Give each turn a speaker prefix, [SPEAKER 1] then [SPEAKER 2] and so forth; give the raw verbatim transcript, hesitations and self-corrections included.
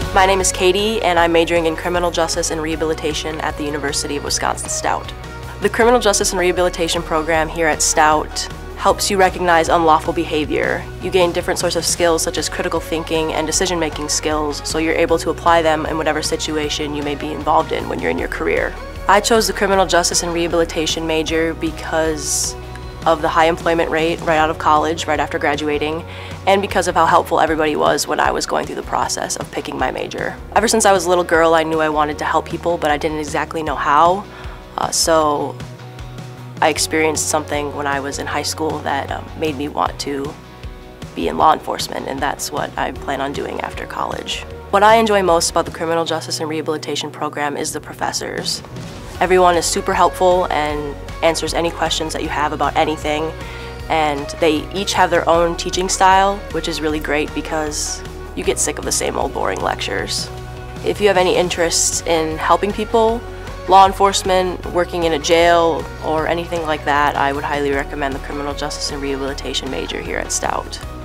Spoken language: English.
[SPEAKER 1] My name is Katie, and I'm majoring in Criminal Justice and Rehabilitation at the University of Wisconsin-Stout. The Criminal Justice and Rehabilitation program here at Stout helps you recognize unlawful behavior. You gain different sorts of skills such as critical thinking and decision-making skills, so you're able to apply them in whatever situation you may be involved in when you're in your career. I chose the Criminal Justice and Rehabilitation major because of the high employment rate right out of college, right after graduating, and because of how helpful everybody was when I was going through the process of picking my major. Ever since I was a little girl, I knew I wanted to help people, but I didn't exactly know how. Uh, so I experienced something when I was in high school that um, made me want to be in law enforcement, and that's what I plan on doing after college. What I enjoy most about the Criminal Justice and Rehabilitation program is the professors. Everyone is super helpful and answers any questions that you have about anything, and they each have their own teaching style, which is really great because you get sick of the same old boring lectures. If you have any interest in helping people, law enforcement, working in a jail, or anything like that, I would highly recommend the Criminal Justice and Rehabilitation major here at Stout.